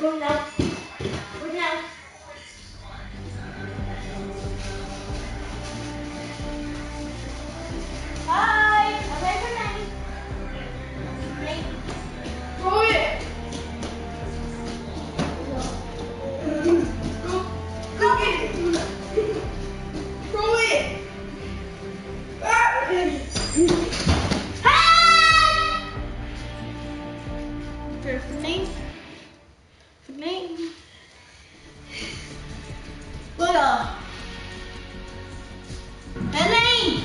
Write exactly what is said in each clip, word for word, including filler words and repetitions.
Going now. Going now. Hi. I'm ready for nine. Nine. Throw it. Go. Go get it. Throw it. Ah. Hi. For nine. For nine. Look up. Elaine.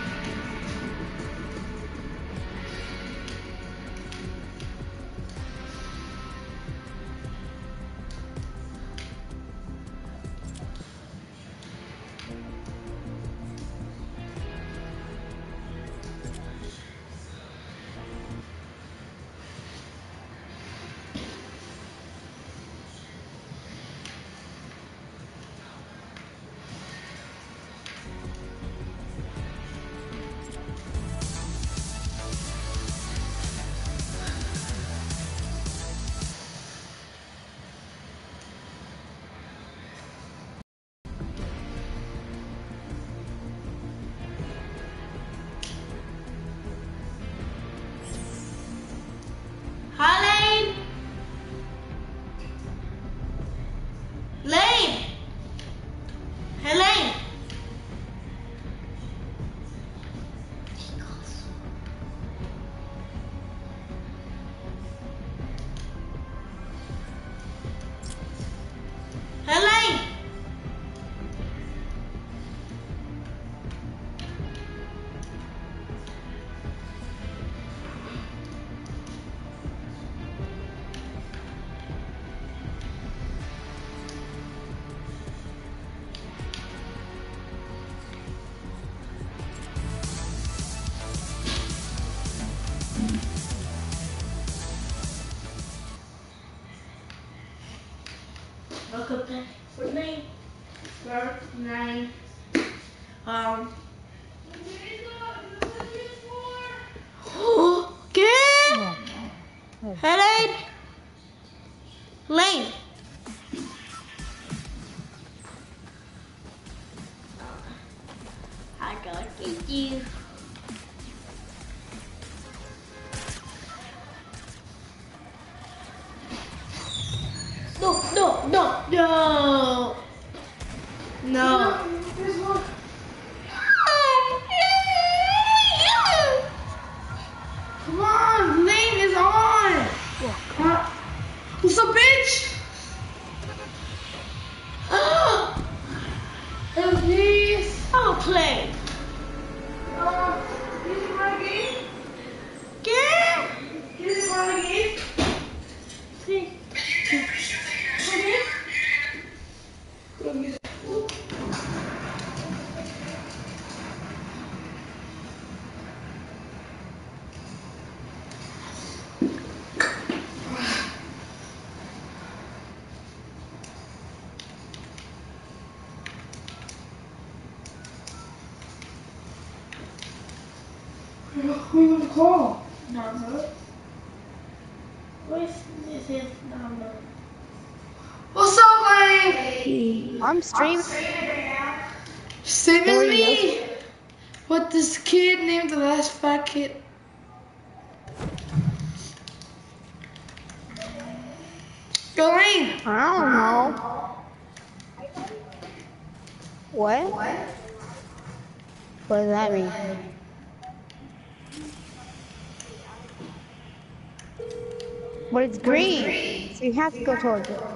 Hi, Lane. Lane. Hey, Lane. Hey, Lane. Welcome back for nine. For nine. Um. ¿Qué? Hey, Lane. Lane. I gotta get you. No, no, no, no. No. There's one. Come on, Lane is on. Huh? What's up, bitch? Help, please. I'll play. Uh, is it my game? ¿Qué? Is it my game? Sí. Who are you going to call? Number. Where's this his number? What's up, Lane? I'm streaming. Same as me. What this kid named the last fat kid? Go, Lane. I don't know. What? What does that mean? But it's green, so you have to go towards it.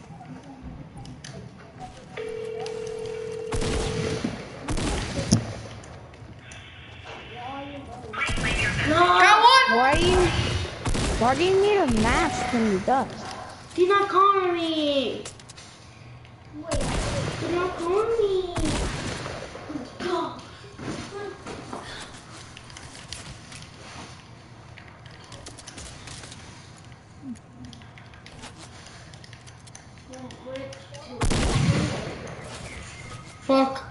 No. Got one. Why do you? Why do you need a mask in the dust? He's not calling me. Wait. He's not calling me. Go. Fuck.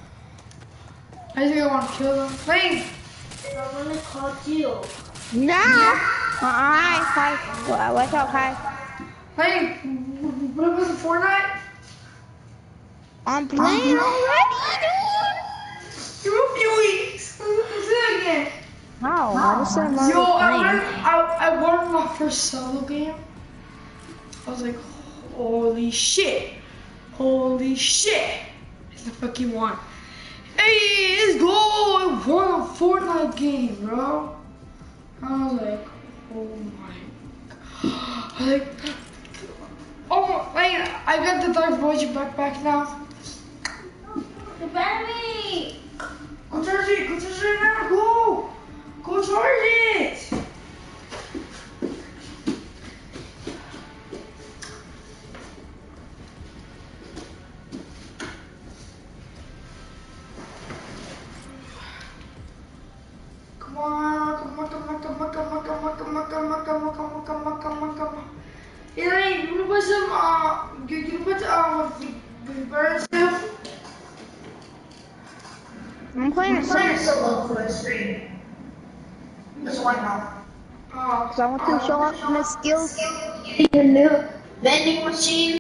I think I want to kill them. Lane! I'm gonna call you. No! Alright, Kai. What's up, Kai? Hey, what was the Fortnite? I'm playing already, dude. You're a few weeks. Let's do it again. How? I just said I'm already Yo, I playing. learned, I, I won my first solo game. I was like, holy shit. Holy shit. It's the fuck you want. Hey, let's go. I won a Fortnite game, bro. I was like, oh my god. I was like, oh, like, I got the Dark Voyager backpack now. The battery! Go charge it, go charge it now, go! Go charge it! Come on, come on, come on, come on, come on, come on, come on, come on, come on, come on, come on, come on, come on. Hey, you put some, uh, you, you put, uh, birds too? I'm playing a Play solo. solo for a stream. Just why not? Uh, Because I want to show off my skills. Getting a new vending machine.